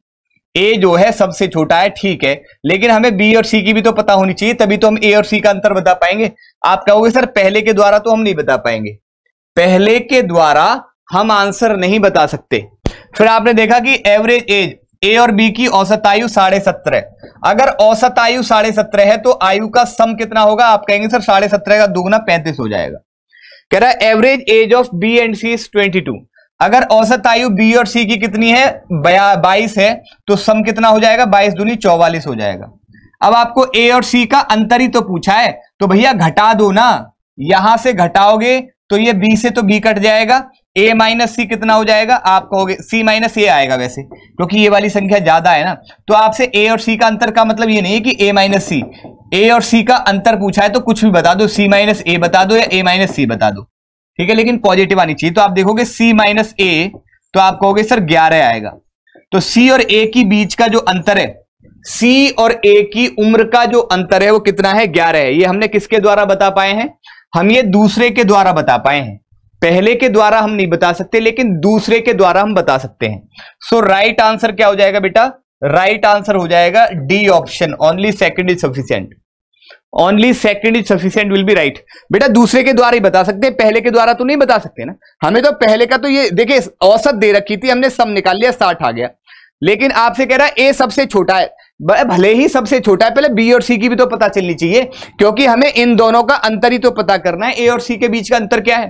D: ए जो है सबसे छोटा है, ठीक है, लेकिन हमें बी और सी की भी तो पता होनी चाहिए, तभी तो हम ए और सी का अंतर बता पाएंगे। आप कहोगे सर पहले के द्वारा तो हम नहीं बता पाएंगे, पहले के द्वारा हम आंसर नहीं बता सकते। फिर आपने देखा कि एवरेज एज ए और बी की औसत आयु साढ़े सत्रह, अगर औसत आयु साढ़े सत्रह है तो आयु का सम कितना होगा, आप कहेंगे सर साढ़े सत्रह का दुगुना पैंतीस हो जाएगा। कह रहा है average age of B and C is twenty two, अगर औसत आयु बी और सी की कितनी है, बाईस है, तो सम कितना हो जाएगा, बाईस दूनी चौवालीस हो जाएगा। अब आपको ए और सी का अंतर ही तो पूछा है, तो भैया घटा दो ना, यहां से घटाओगे तो ये बी से तो बी कट जाएगा, ए माइनस सी कितना हो जाएगा, आप कहोगे सी माइनस ए आएगा वैसे, क्योंकि ये वाली संख्या ज्यादा है ना। तो आपसे ए और सी का अंतर का मतलब ये नहीं है कि ए माइनस सी, ए और सी का अंतर पूछा है तो कुछ भी बता दो, सी माइनस ए बता दो या ए माइनस सी बता दो, ठीक है, लेकिन पॉजिटिव आनी चाहिए। तो आप देखोगे सी माइनस ए, तो आप कहोगे सर ग्यारह आएगा। तो सी और ए की बीच का जो अंतर है, सी और ए की उम्र का जो अंतर है वो कितना है, ग्यारह है। ये हमने किसके द्वारा बता पाए हैं, हम ये दूसरे के द्वारा बता पाए हैं, पहले के द्वारा हम नहीं बता सकते, लेकिन दूसरे के द्वारा हम बता सकते हैं। सो राइट आंसर क्या हो जाएगा बेटा, राइट आंसर हो जाएगा D option, only second is sufficient, only second is sufficient will be right. बेटा दूसरे के द्वारा ही बता सकते हैं, पहले के द्वारा तो नहीं बता सकते ना। हमें तो पहले का तो ये देखिए औसत दे रखी थी, हमने सम निकाल लिया, साठ आ गया, लेकिन आपसे कह रहा है ए सबसे छोटा है, भले ही सबसे छोटा है, पहले बी और सी की भी तो पता चलनी चाहिए, क्योंकि हमें इन दोनों का अंतर ही तो पता करना है। ए और सी के बीच का अंतर क्या है,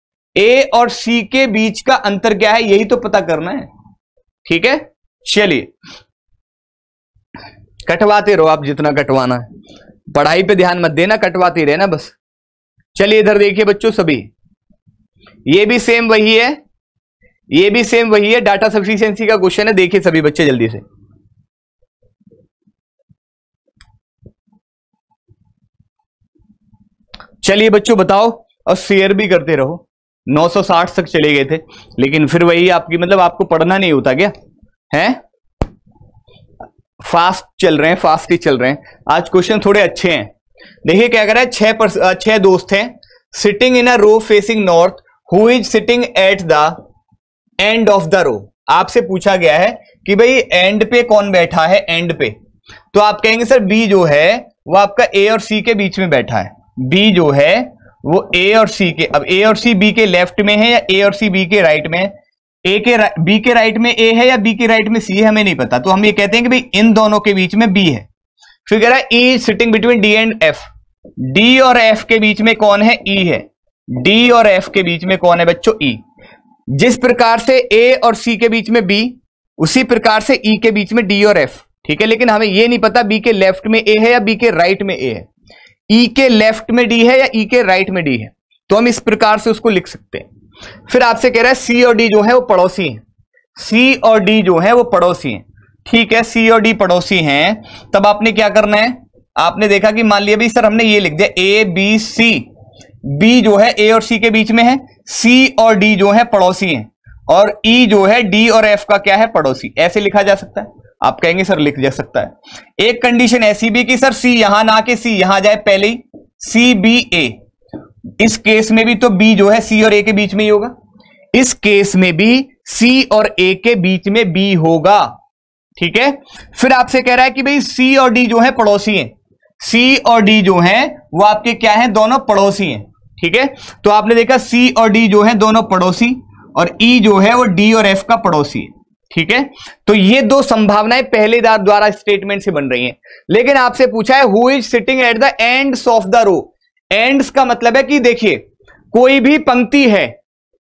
D: ए और सी के बीच का अंतर क्या है, यही तो पता करना है, ठीक है। चलिए कटवाते रहो आप जितना कटवाना है, पढ़ाई पे ध्यान मत देना, कटवाते रहना बस। चलिए इधर देखिए बच्चों सभी, ये भी सेम वही है, ये भी सेम वही है, डाटा सफिशिएंसी का क्वेश्चन है, देखिए सभी बच्चे जल्दी से। चलिए बच्चों बताओ, और शेयर भी करते रहो। नौ सौ साठ तक चले गए थे, लेकिन फिर वही आपकी मतलब आपको पढ़ना नहीं होता क्या है, फास्ट चल रहे हैं, फास्ट ही चल रहे हैं। आज क्वेश्चन थोड़े अच्छे हैं। देखिए क्या कर रहा है, छह पर छह दोस्त हैं, sitting in a row facing north, who is sitting at the end of the row. आपसे पूछा गया है कि भाई एंड पे कौन बैठा है, एंड पे, तो आप कहेंगे सर बी जो है वो आपका ए और सी के बीच में बैठा है, बी जो है वो ए और सी के, अब ए और सी बी के लेफ्ट में है या ए और सी बी के राइट में है, ए के बी के राइट में ए है या बी के राइट में सी है, हमें नहीं पता, तो हम ये कहते हैं कि भाई इन दोनों के बीच में बी है। फिर कह रहा है E sitting between D and F, D और एफ के बीच में कौन है, ई है, डी और एफ के बीच में कौन है बच्चों, ई। जिस प्रकार से ए और सी के बीच में बी, उसी प्रकार से ई के बीच में डी और एफ, ठीक है, लेकिन हमें यह नहीं पता बी के लेफ्ट में ए है या बी के राइट में ए है, ई के लेफ्ट में डी है या ई के राइट में डी है, तो हम इस प्रकार से उसको लिख सकते हैं। फिर आपसे कह रहा है सी और डी जो है वो पड़ोसी हैं, सी और डी जो है वो पड़ोसी हैं, ठीक है, सी और डी पड़ोसी हैं। तब आपने क्या करना है, आपने देखा कि मान लिया भी सर हमने ये लिख दिया ए बी सी, बी जो है ए और सी के बीच में है, सी और डी जो है पड़ोसी हैं, और ई जो है डी और एफ का क्या है, पड़ोसी। ऐसे लिखा जा सकता है, आप कहेंगे सर लिख जा सकता है। एक कंडीशन ऐसी भी कि सर सी यहां ना के सी यहां जाए पहले ही, सी बी ए, इस केस में भी तो बी जो है सी और ए के बीच में ही होगा, इस केस में भी सी और ए के बीच में बी होगा, ठीक है। फिर आपसे कह रहा है कि भाई सी और डी जो है पड़ोसी हैं, सी और डी जो है वो आपके क्या है, दोनों पड़ोसी हैं, ठीक है। तो आपने देखा सी और डी जो है दोनों पड़ोसी, और ई जो है वो डी और एफ का पड़ोसी है, ठीक है। तो ये दो संभावनाएं पहले द्वारा स्टेटमेंट से बन रही हैं। लेकिन आपसे पूछा है who is sitting at the ends of the row, ends का मतलब है कि देखिए कोई भी पंक्ति है,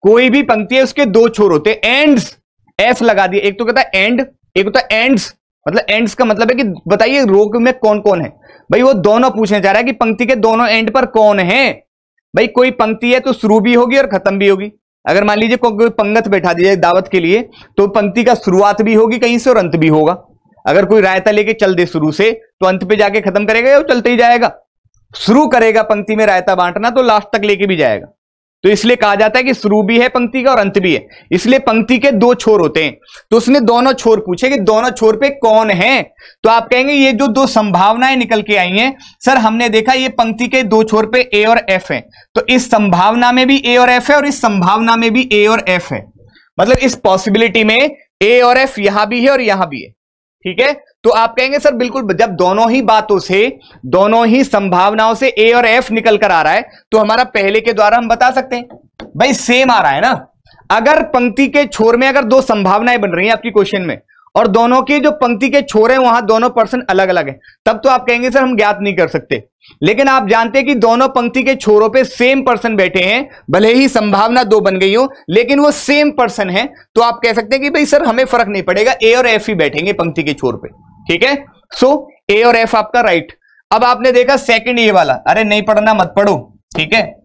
D: कोई भी पंक्ति है उसके दो छोर होते हैं, एंड्स, एफ लगा दिए, एक तो कहता है एंड, एक होता है एंड्स, मतलब एंड्स का मतलब है कि बताइए रो में कौन कौन है। भाई वो दोनों पूछने जा रहा है कि पंक्ति के दोनों एंड पर कौन है। भाई कोई पंक्ति है तो शुरू भी होगी और खत्म भी होगी। अगर मान लीजिए कोई पंगत बैठा दीजिए दावत के लिए, तो पंक्ति का शुरुआत भी होगी कहीं से और अंत भी होगा। अगर कोई रायता लेके चल दे शुरू से, तो अंत पे जाके खत्म करेगा या वो चलते ही जाएगा। शुरू करेगा पंक्ति में रायता बांटना तो लास्ट तक लेके भी जाएगा। तो इसलिए कहा जाता है कि शुरू भी है पंक्ति का और अंत भी है। इसलिए पंक्ति के दो छोर होते हैं। तो उसने दोनों छोर पूछे कि दोनों छोर पे कौन है, तो आप कहेंगे ये जो दो संभावनाएं निकल के आई हैं, सर हमने देखा ये पंक्ति के दो छोर पे ए और एफ है, तो इस संभावना में भी ए और एफ है और इस संभावना में भी ए और एफ है। मतलब इस पॉसिबिलिटी में ए और एफ यहां भी है और यहां भी है। ठीक है, तो आप कहेंगे सर बिल्कुल, जब दोनों ही बातों से, दोनों ही संभावनाओं से ए और एफ निकल कर आ रहा है, तो हमारा पहले के द्वारा हम बता सकते हैं भाई सेम आ रहा है ना। अगर पंक्ति के छोर में अगर दो संभावनाएं बन रही हैं आपकी क्वेश्चन में, और दोनों की जो पंक्ति के छोर हैं वहां दोनों पर्सन अलग अलग हैं, तब तो आप कहेंगे सर हम ज्ञात नहीं कर सकते। लेकिन आप जानते हैं कि दोनों पंक्ति के छोरों पे सेम पर्सन बैठे हैं, भले ही संभावना दो बन गई हो लेकिन वो सेम पर्सन है, तो आप कह सकते हैं कि भाई सर हमें फर्क नहीं पड़ेगा, ए और एफ ही बैठेंगे पंक्ति के छोर पे। ठीक है, सो ए और एफ आपका राइट। अब आपने देखा सेकंड ये वाला, अरे नहीं पढ़ना मत पढ़ो, ठीक है,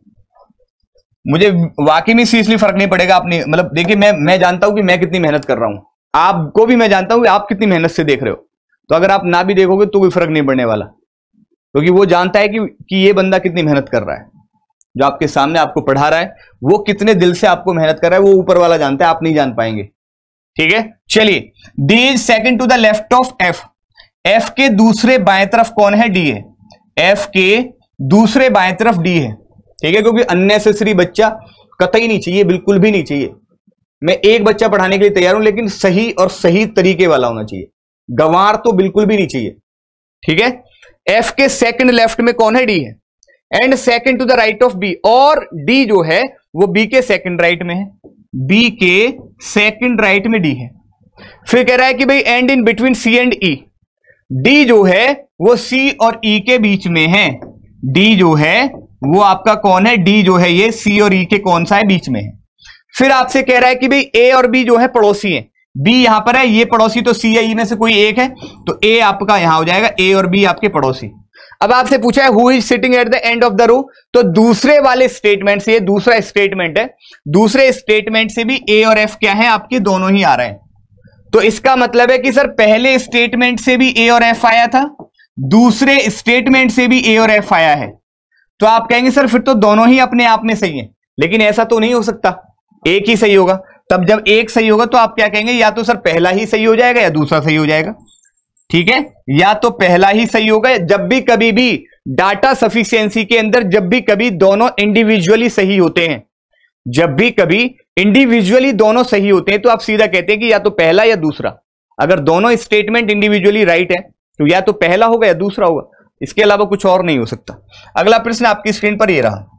D: मुझे वाकई में सीरियसली फर्क नहीं पड़ेगा। आपने मतलब देखिए, मैं मैं जानता हूं कि मैं कितनी मेहनत कर रहा हूं, आपको भी मैं जानता हूं कि आप कितनी मेहनत से देख रहे हो। तो अगर आप ना भी देखोगे तो कोई फर्क नहीं पड़ने वाला, क्योंकि वो जानता है कि, कि ये बंदा कितनी मेहनत कर रहा है, जो आपके सामने आपको पढ़ा रहा है वो कितने दिल से आपको मेहनत कर रहा है, वो ऊपर वाला जानता है, आप नहीं जान पाएंगे। ठीक है, चलिए, D is second to the left of F. F के दूसरे बाएं तरफ कौन है? डी है। एफ के दूसरे बाएं तरफ डी है। ठीक है, क्योंकि अननेसेसरी बच्चा कतई नहीं चाहिए, बिल्कुल भी नहीं चाहिए। मैं एक बच्चा पढ़ाने के लिए तैयार हूं, लेकिन सही और सही तरीके वाला होना चाहिए, गंवार तो बिल्कुल भी नहीं चाहिए। ठीक है, एफ के सेकंड लेफ्ट में कौन है? डी है। And second to the right of B, और डी जो है वो बी के सेकंड राइट में है, बी के सेकंड राइट में डी है। फिर कह रहा है कि भाई and in between C and E, D जो है वो सी और ई के बीच में है। डी जो है वो आपका कौन है? डी जो है ये सी और ई के कौन सा है? बीच में है। फिर आपसे कह रहा है कि भाई ए और बी जो है पड़ोसी है, बी यहां पर है, ये पड़ोसी तो सी या ई में से कोई एक है, तो ए आपका यहां हो जाएगा, ए और बी आपके पड़ोसी। अब आपसे पूछा है who is sitting at the end of the row, तो दूसरे वाले स्टेटमेंट से, ये दूसरा स्टेटमेंट है, दूसरे स्टेटमेंट से भी ए और एफ क्या है आपके? दोनों ही आ रहे हैं। तो इसका मतलब है कि सर पहले स्टेटमेंट से भी ए और एफ आया था, दूसरे स्टेटमेंट से भी ए और एफ आया है। तो आप कहेंगे सर फिर तो दोनों ही अपने आप में सही है, लेकिन ऐसा तो नहीं हो सकता, एक ही सही होगा। तब जब एक सही होगा तो आप क्या कहेंगे? या तो सर पहला ही सही हो जाएगा या दूसरा सही हो जाएगा। ठीक है, या तो पहला ही सही होगा। जब भी कभी भी डाटा सफिशिएंसी के अंदर जब भी कभी दोनों इंडिविजुअली सही होते हैं, जब भी कभी इंडिविजुअली दोनों सही होते हैं, तो आप सीधा कहते हैं कि या तो पहला या दूसरा। अगर दोनों स्टेटमेंट इंडिविजुअली राइट है तो या तो पहला होगा या दूसरा होगा, इसके अलावा कुछ और नहीं हो सकता। अगला प्रश्न आपकी स्क्रीन पर ये रहा।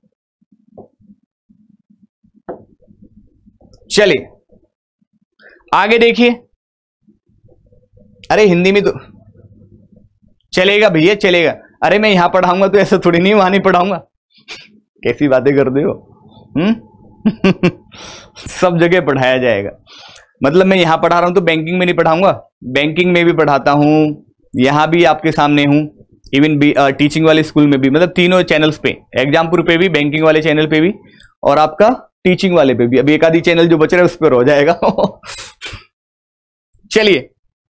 D: चलिए आगे देखिए। अरे हिंदी में तो चलेगा भैया, चलेगा। अरे मैं यहां पढ़ाऊंगा तो ऐसा थोड़ी नहीं वहां नहीं पढ़ाऊंगा, कैसी बातें कर दे हो। हम्म सब जगह पढ़ाया जाएगा। मतलब मैं यहां पढ़ा रहा हूं तो बैंकिंग में नहीं पढ़ाऊंगा, बैंकिंग में भी पढ़ाता हूं, यहां भी आपके सामने हूं, इवन भी टीचिंग वाले स्कूल में भी, मतलब तीनों चैनल्स पे, एग्जामपुर पे भी, बैंकिंग वाले चैनल पे भी, और आपका टीचिंग वाले पे भी। अभी एक आधी चैनल जो बच रहा है उस पर हो जाएगा। चलिए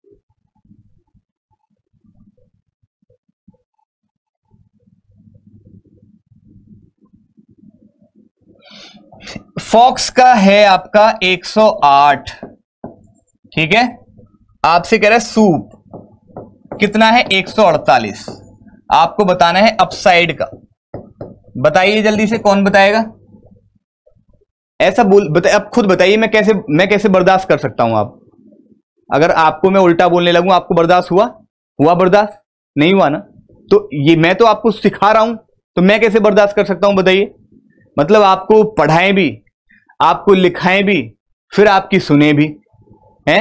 D: फॉक्स का है आपका एक सौ आठ। ठीक है, आपसे कह रहा है सूप कितना है? एक सौ अड़तालीस। आपको बताना है अपसाइड का। बताइए जल्दी से, कौन बताएगा? ऐसा बोल बताइए, अब खुद बताइए, मैं कैसे मैं कैसे बर्दाश्त कर सकता हूं? आप अगर आपको मैं उल्टा बोलने लगूं, आपको बर्दाश्त हुआ? हुआ बर्दाश्त? नहीं हुआ ना। तो ये मैं तो आपको सिखा रहा हूं, तो मैं कैसे बर्दाश्त कर सकता हूं बताइए? मतलब आपको पढ़ाएं भी, आपको लिखाएं भी, फिर आपकी सुने भी हैं।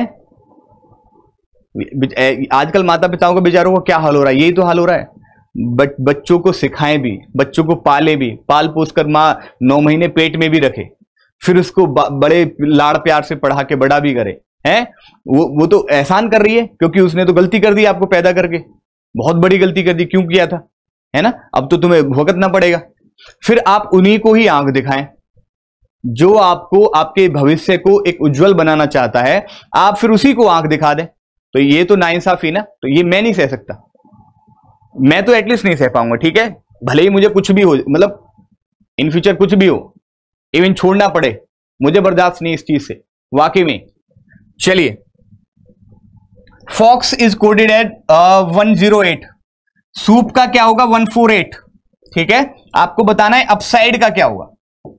D: आजकल माता पिताओं को बेचारों को क्या हाल हो रहा है? यही तो हाल हो रहा है। बट बच्चों को सिखाएं भी, बच्चों को पाले भी, पाल पोस कर माँ नौ महीने पेट में भी रखे, फिर उसको बड़े लाड़ प्यार से पढ़ा के बड़ा भी करे, हैं? वो वो तो एहसान कर रही है, क्योंकि उसने तो गलती कर दी आपको पैदा करके, बहुत बड़ी गलती कर दी, क्यों किया था, है ना? अब तो तुम्हें भुगतना पड़ेगा। फिर आप उन्हीं को ही आंख दिखाएं जो आपको, आपके भविष्य को एक उज्जवल बनाना चाहता है, आप फिर उसी को आंख दिखा दें। तो ये तो नाइंसाफी ना, तो ये मैं नहीं सह सकता, मैं तो एटलीस्ट नहीं सह पाऊंगा, ठीक है? भले ही मुझे कुछ भी हो, मतलब इन फ्यूचर कुछ भी हो, इवन छोड़ना पड़े, मुझे बर्दाश्त नहीं इस चीज से, वाकई में। चलिए, fox is coded at one zero eight, soup का क्या होगा वन फोर एट, ठीक है? आपको बताना है अपसाइड का क्या होगा,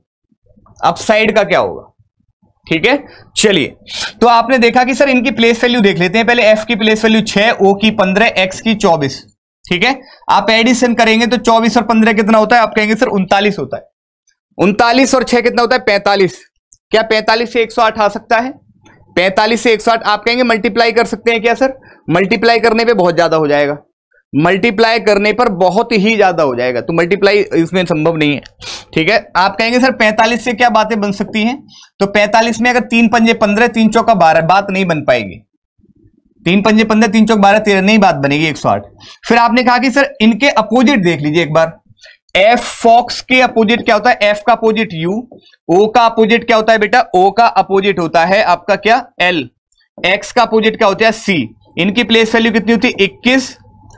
D: अपसाइड का क्या होगा, ठीक है? चलिए, तो आपने देखा कि सर इनकी प्लेस वैल्यू देख लेते हैं पहले। एफ की प्लेस वैल्यू छह, ओ की पंद्रह, एक्स की चौबीस, ठीक है? आप एडिशन करेंगे तो चौबीस और पंद्रह कितना होता है? आप कहेंगे सर उनतालीस होता है। उनतालीस और छह कितना होता है? पैंतालीस। क्या पैंतालीस से एक सौ आठ आ सकता है? पैंतालीस से एक सौ आठ आप कहेंगे मल्टीप्लाई कर सकते हैं क्या सर? मल्टीप्लाई करने पे बहुत ज्यादा हो जाएगा, मल्टीप्लाई करने पर बहुत ही ज्यादा हो जाएगा, तो मल्टीप्लाई इसमें संभव नहीं है, ठीक है? आप कहेंगे सर पैंतालीस से क्या बातें बन सकती हैं? तो पैंतालीस में अगर तीन पंजे पंद्रह, तीन चौका बारह, बात नहीं बन पाएगी। तीन पंजे पंद्रह, तीन चौक बारह, तेरह, नहीं बात बनेगी एक सौ आठ। फिर आपने कहा कि सर इनके अपोजिट देख लीजिए एक बार। एफ फॉक्स के अपोजिट क्या होता है? एफ का अपोजिट यू। ओ का अपोजिट क्या होता है बेटा? ओ का अपोजिट होता है आपका क्या? एल। एक्स का अपोजिट क्या होता है? सी। इनकी प्लेस वैल्यू कितनी होती है? इक्कीस,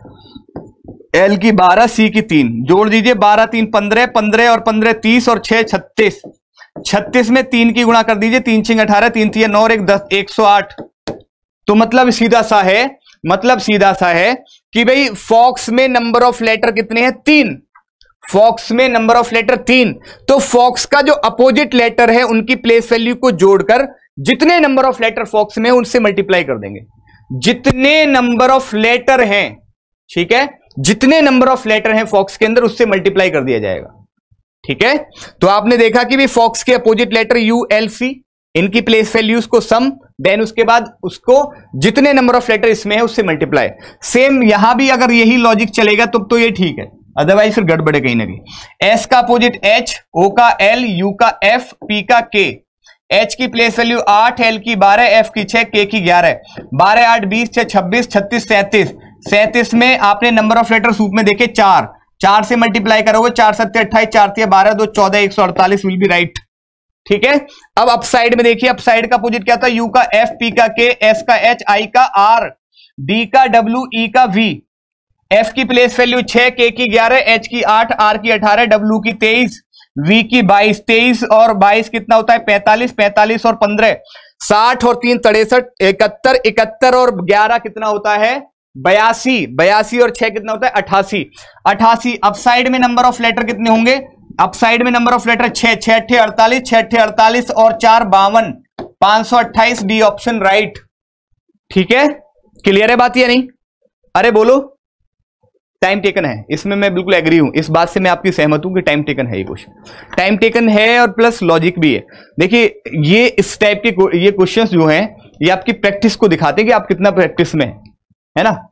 D: एल की बारह, सी की तीन। जोड़ दीजिए, बारह तीन पंद्रह, पंद्रह और पंद्रह तीस और छह छत्तीस। छत्तीस में तीन की गुणा कर दीजिए, तीन छिंग अठारह, तीन तीन नौ और एक दस, एक सौ आठ। तो मतलब सीधा सा है, मतलब सीधा सा है कि भाई फॉक्स में नंबर ऑफ लेटर कितने हैं? तीन। फॉक्स में नंबर ऑफ लेटर तीन। तो फॉक्स का जो अपोजिट लेटर है उनकी प्लेस वैल्यू को जोड़कर जितने नंबर ऑफ लेटर फॉक्स में उनसे मल्टीप्लाई कर देंगे। जितने नंबर ऑफ लेटर हैं, ठीक है, जितने नंबर ऑफ लेटर हैं फॉक्स के अंदर उससे मल्टीप्लाई कर दिया जाएगा, ठीक है? तो आपने देखा कि भी फॉक्स के opposite letter U, L, C, इनकी प्लेस वैल्यूज को सम, देन उसके बाद उसको जितने नंबर ऑफ लेटर इसमें है उससे मल्टीप्लाई। सेम यहां भी अगर यही लॉजिक चलेगा तो, तो ये ठीक है, अदरवाइज फिर गड़बड़े कहीं ना कहीं। एस का अपोजिट एच, ओ का एल, यू का एफ, पी का के। एच की प्लेस वैल्यू आठ, एल की बारह, एफ की छह, के की ग्यारह। बारह आठ बीस, छह छब्बीस, छत्तीस सैंतीस। सैंतीस में आपने नंबर ऑफ लेटर सूप में देखे चार, चार से मल्टीप्लाई करोगे, चार सत्ते अट्ठाईस, चार तीन बारह, दो चौदह, एक सौ अड़तालीस विल बी राइट, ठीक है? अब अपसाइड में देखिए, अपसाइड का अपोजिट क्या था? यू का एफ, पी का के, एस का एच, आई का आर, डी का डब्ल्यू, ई का वी। एफ की प्लेस वैल्यू छह, के की ग्यारह, एच की आठ, आर की अठारह, डब्ल्यू की तेईस, वी की बाईस। तेईस और बाईस कितना होता है? पैंतालीस। पैंतालीस और पंद्रह साठ और तीन तिरसठ, इकहत्तर। इकहत्तर और ग्यारह कितना होता है? बयासी। बयासी और छह कितना होता है? अठासी। अठासी। अपसाइड में नंबर ऑफ लेटर कितने होंगे? अपसाइड में नंबर ऑफ लेटर छह, छह अट्ठे अड़तालीस, छह अट्ठे अड़तालीस और चार बावन, पांच सौ अट्ठाईस। डी ऑप्शन राइट, ठीक है? क्लियर है बात या नहीं? अरे बोलो। टाइम टेकन है, इसमें मैं बिल्कुल एग्री हूं, इस बात से मैं आपकी सहमत हूं कि टाइम टेकन है, ये क्वेश्चन टाइम टेकन है और प्लस लॉजिक भी है। देखिए ये इस टाइप के ये क्वेश्चंस जो हैं ये आपकी प्रैक्टिस को दिखाते हैं कि आप कितना प्रैक्टिस में है, है ना?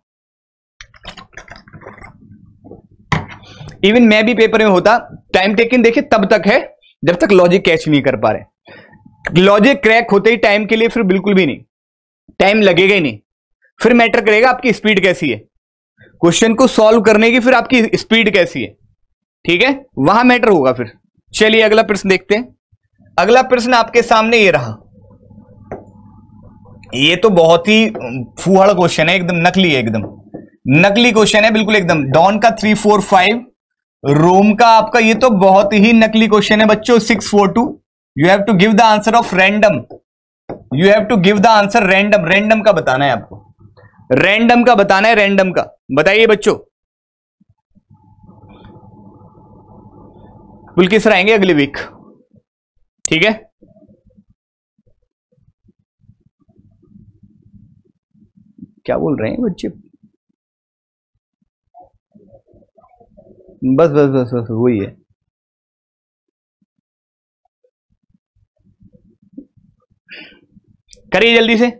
D: इवन मैं भी पेपर में होता, टाइम टेकन देखिए तब तक है जब तक लॉजिक कैच नहीं कर पा रहे। लॉजिक क्रैक होते ही टाइम के लिए फिर बिल्कुल भी नहीं, टाइम लगेगा ही नहीं। फिर मैटर करेगा आपकी स्पीड कैसी है, क्वेश्चन को सॉल्व करने की फिर आपकी स्पीड कैसी है, ठीक है? वहां मैटर होगा फिर। चलिए अगला प्रश्न देखते हैं। अगला प्रश्न आपके सामने ये रहा। ये तो बहुत ही फूहड़ क्वेश्चन है, एकदम नकली है, एकदम नकली क्वेश्चन है बिल्कुल एकदम। डॉन का थ्री फोर फाइव, रोम का आपका ये तो बहुत ही नकली क्वेश्चन है बच्चों। Six four two. You have to give the answer of random, you have to give the answer random. Random का बताना है आपको, रैंडम का बताना है, रैंडम का बताइए बच्चों। पुलकित सर आएंगे अगले वीक, ठीक है? क्या बोल रहे हैं बच्चे? बस बस बस बस वही है। करिए जल्दी से।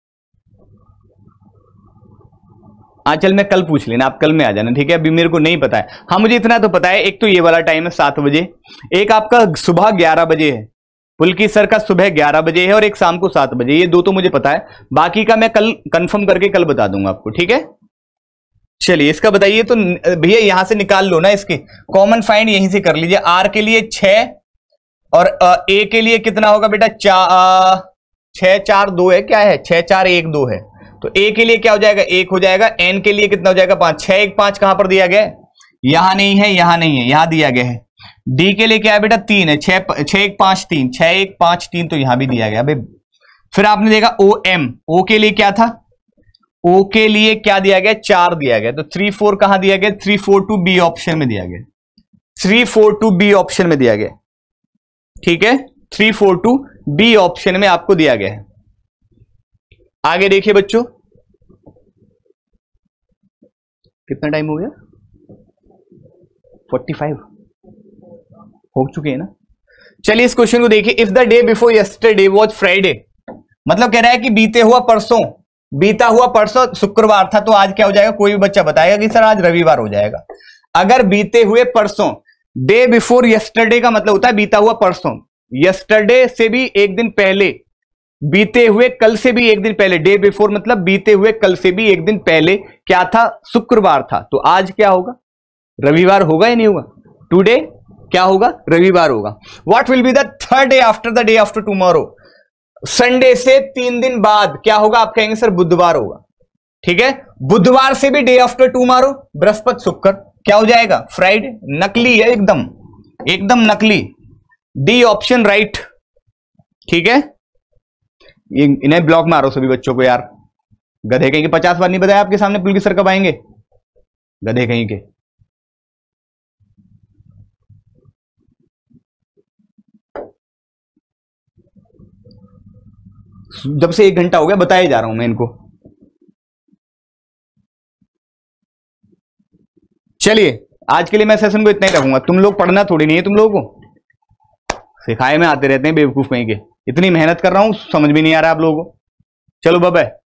D: हाँ चल, मैं कल पूछ लेना, आप कल में आ जाना, ठीक है? अभी मेरे को नहीं पता है। हाँ मुझे इतना तो पता है, एक तो ये वाला टाइम है सात बजे, एक आपका सुबह ग्यारह बजे है, पुलकी सर का सुबह ग्यारह बजे है और एक शाम को सात बजे, ये दो तो मुझे पता है, बाकी का मैं कल कंफर्म करके कल बता दूंगा आपको, ठीक है। चलिए इसका बताइए, तो भैया यहां से निकाल लो ना, इसके कॉमन फाइंड यहीं से कर लीजिए। आर के लिए छह और ए के लिए कितना होगा बेटा, चार, छह चार दो है, क्या है, छह चार एक दो है, तो ए के लिए क्या हो जाएगा, एक हो जाएगा। एन के लिए कितना हो जाएगा, पांच। छह एक पांच कहां पर दिया गया है, यहां नहीं है, यहां नहीं है, यहां दिया गया है। डी के लिए क्या है बेटा, तीन है, छह छह एक पांच तीन, छह एक पांच तीन, तो यहां भी दिया गया। फिर आपने देखा ओ एम, ओ के लिए क्या था, ओ के लिए क्या दिया गया, चार दिया गया, तो थ्री फोर कहां दिया गया, three four two B option में दिया गया, three four two B option में दिया गया, ठीक है, three four two B option में आपको दिया गया है। आगे देखिए बच्चों, कितना टाइम हो गया, पैंतालीस हो चुके हैं ना। चलिए इस क्वेश्चन को देखिए, if the day before yesterday was Friday, मतलब कह रहा है कि बीते हुआ परसों, बीता हुआ परसों शुक्रवार था, तो आज क्या हो जाएगा, कोई भी बच्चा बताएगा कि सर आज रविवार हो जाएगा। अगर बीते हुए परसों, डे बिफोर यस्टरडे का मतलब होता है बीता हुआ परसों, यस्टरडे से भी एक दिन पहले, बीते हुए कल से भी एक दिन पहले, डे बिफोर मतलब बीते हुए कल से भी एक दिन पहले क्या था, शुक्रवार था, तो आज क्या होगा, रविवार होगा या नहीं होगा, टुडे क्या होगा, रविवार होगा। What will be the third day after the day after tomorrow, Sunday से तीन दिन बाद क्या होगा, आप कहेंगे सर बुधवार होगा, ठीक है। बुधवार से भी डे आफ्टर टुमारो, बृहस्पति शुक्र, क्या हो जाएगा, फ्राइडे। नकली है एकदम, एकदम नकली, डी ऑप्शन राइट, ठीक है। इन्हें ब्लॉक मारो सभी बच्चों को यार, गधे कहीं के, पचास बार नहीं बताया आपके सामने पुलकी सर कब आएंगे, गधे कहीं के। जब से एक घंटा हो गया बताए जा रहा हूं मैं इनको। चलिए आज के लिए मैं सेशन को इतना ही रखूंगा, तुम लोग पढ़ना थोड़ी नहीं है, तुम लोगों को सिखाए में आते रहते हैं बेवकूफ कहीं के। इतनी मेहनत कर रहा हूं, समझ भी नहीं आ रहा आप लोगों को। चलो बाय बाय।